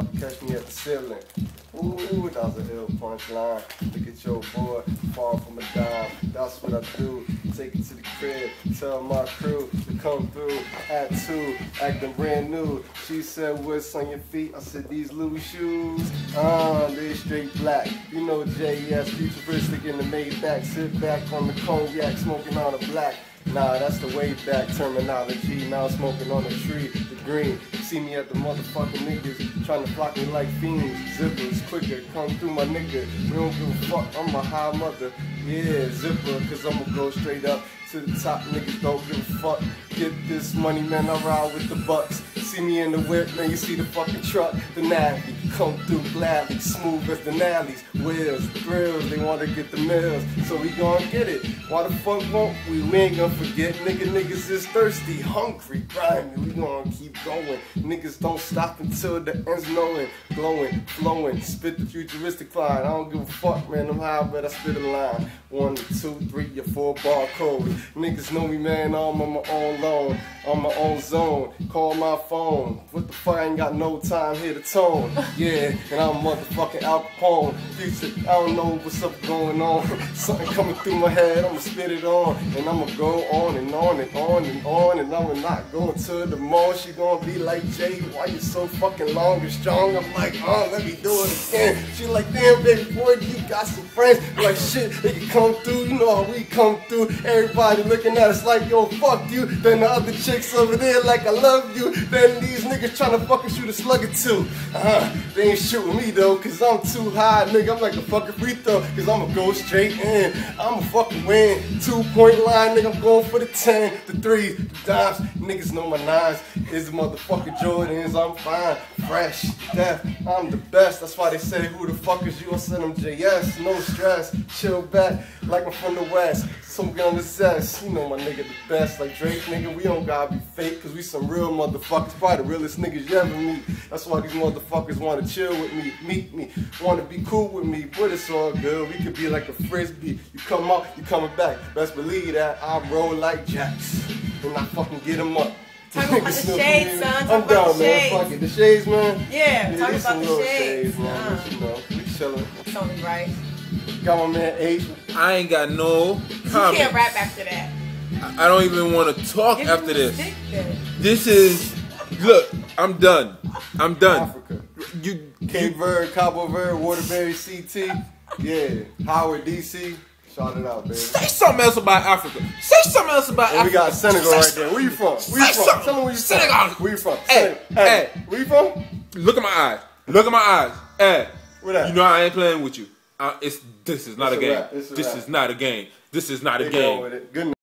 catch me at the ceiling. Ooh, that was an ill punchline. Look at your boy, far from a dime. That's what I do. Take it to the crib, tell my crew to come through. At 2, acting brand new. She said, what's on your feet? I said, these Louis shoes. They straight black. You know JS, futuristic in the Maybach. Sit back on the cognac, smoking on a black. Nah, that's the way back terminology. Now I'm smoking on the tree, the green. You see me at the motherfucking niggas trying to block me like fiends. Zippers quicker, come through my nigga. We don't give a fuck, I'm a high mother. Yeah, zipper, cause I'ma go straight up to the top. Niggas don't give a fuck. Get this money, man, I ride with the bucks. See me in the whip, man, you see the fucking truck. The Navy, come through gladly, smooth as the Nallies. Wheels, grills, they wanna get the mills, so we gon' get it. Why the fuck won't we? We ain't gonna forget, niggas is thirsty, hungry, grimy. We gon' keep going. Niggas don't stop until the end's knowing. Glowing, flowing, spit the futuristic line. I don't give a fuck, man, I'm high, but I spit a line. 1, 2, 3, or 4 bar code. Niggas know me, man, I'm on my own loan, on my own zone. Call my phone. What the fuck? I ain't got no time here to tone. Yeah, and I'm motherfucking Al Capone. Future, I don't know what's up going on. Something coming through my head, I'ma spit it on. And I'ma go on and on and on and on. And I'ma not go to the mall. She gonna be like, Jay, why you so fucking long and strong? I'm like, let me do it again. She like, damn, baby boy, you got some friends. I'm like, shit, they can come through. You know how we come through. Everybody looking at us like, yo, fuck you. Then the other chicks over there like, I love you. Then these niggas trying to fucking shoot a slugger too. They ain't shooting me though, cause I'm too high, nigga. I'm like a fucking free throw, cause I'ma go straight in. I'ma fucking win. 2-point line, nigga, I'm going for the 10, the 3s, the dimes. Niggas know my 9s. Is the motherfucking Jordans, I'm fine. Fresh, death, I'm the best. That's why they say, who the fuck is you? I said I'm JS, no stress. Chill back, like I'm from the West. Some get on the zest, you know my nigga the best. Like Drake, nigga, we don't gotta be fake, cause we some real motherfuckers. Probably the realest niggas you ever meet. That's why these motherfuckers wanna chill with me, meet me, wanna be cool with me. But it's all good, we could be like a frisbee. You come out, you coming back. Best believe that I roll like jacks, and I fucking get them up. Talk about the shades, son. I'm down, man. Fuck it. The shades, man. Yeah, talk about the shades, man. But you know, we chillin'. It's only right. Got my man H. I ain't got no comments. You can't rap after that. I don't even want to talk Give after him this. stick, then. This is, look, I'm done. I'm done. Africa. Cape Verde, Cabo Verde, Waterbury, CT. Yeah. Howard, DC. Shout it out, baby. Say something else about Africa. Say something else about Africa. We got Senegal right there. Where you from? Where you from? Tell me where you from. Senegal. Where you from? Hey. Where you from? Look at my eyes. Look at my eyes. Hey. What that? You know I ain't playing with you. This is not a game. This is not a game. This is not a game. Good